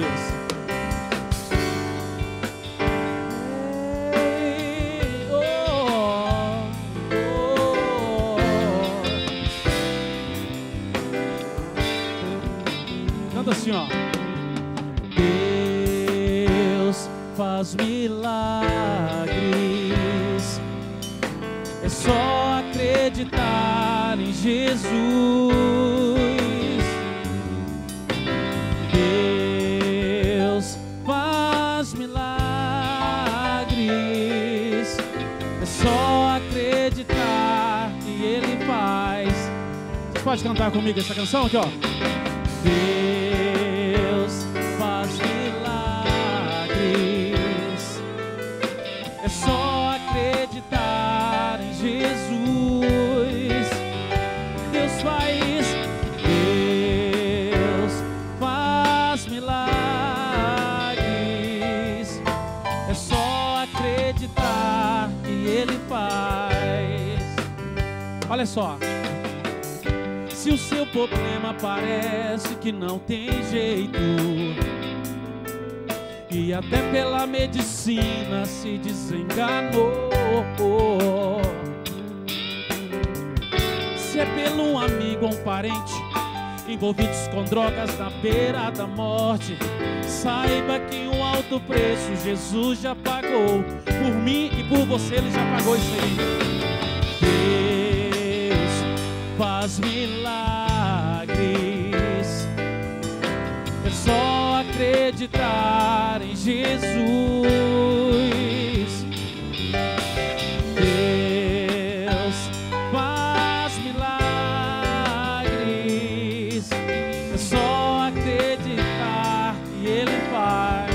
Jesus. Canta assim, ó. Deus faz milagres, é só acreditar em Jesus. Deus faz milagres, é só acreditar que Ele faz. Vocês podem cantar comigo essa canção aqui, ó. Deus faz milagres, é só acreditar em Jesus. Deus faz milagres, é só acreditar que Ele faz. Olha só. Se o seu problema parece que não tem jeito, e até pela medicina se desenganou, se é pelo um amigo ou um parente envolvidos com drogas na beira da morte, saiba que um alto preço Jesus já pagou. Por mim e por você Ele já pagou isso aí. Faz milagres, é só acreditar em Jesus. Deus faz milagres, é só acreditar que Ele faz.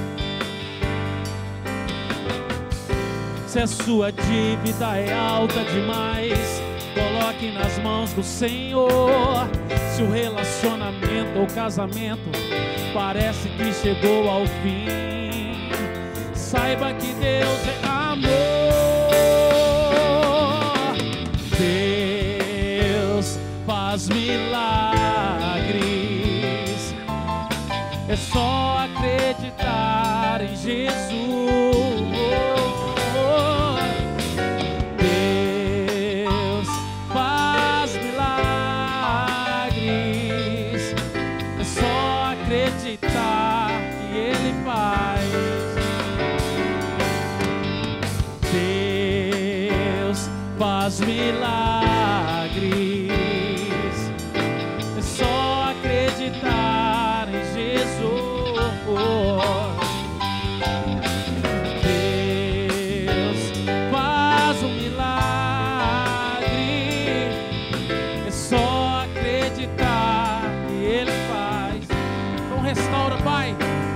Se a sua dívida é alta demais, coloque nas mãos do Senhor. Se o relacionamento ou casamento parece que chegou ao fim, saiba que Deus é amor. Deus faz milagres, é só acreditar em Jesus. Faz milagres, é só acreditar em Jesus. Deus faz um milagre, é só acreditar que Ele faz. Então restaura, Pai,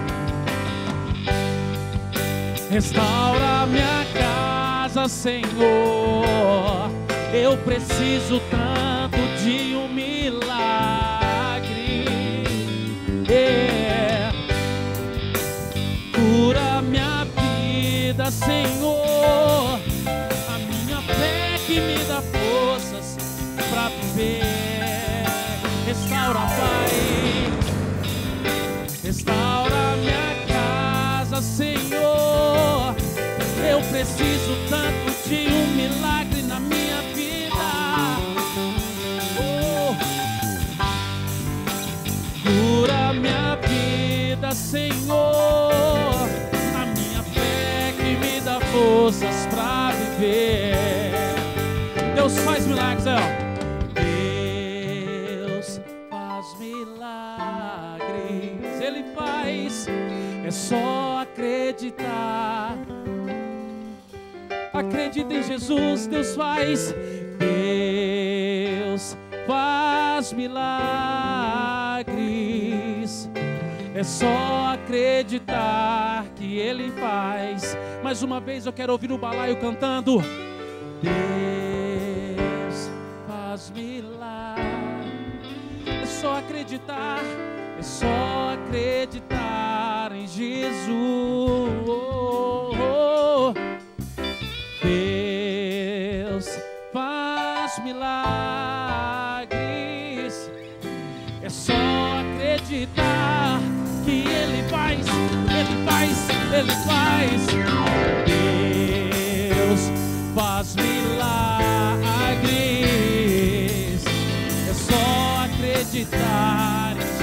restaura minha casa, Senhor. Eu preciso tanto de um milagre. Cura minha vida, Senhor. A minha fé que me dá forças pra viver. Restaura, Pai. Restaura minha casa, Senhor. Eu preciso tanto de um milagre na minha vida. Cura minha vida, Senhor. A minha fé que me dá forças pra viver. Deus faz milagres, ó. Deus faz milagres, Ele faz. É só acreditar. Acredita em Jesus, Deus faz. Deus faz milagres, é só acreditar que Ele faz. Mais uma vez eu quero ouvir o balaio cantando. Deus faz milagres, é só acreditar, é só acreditar em Jesus. Deus faz milagres, é só acreditar que Ele faz, Ele faz. Deus faz milagres, é só acreditar.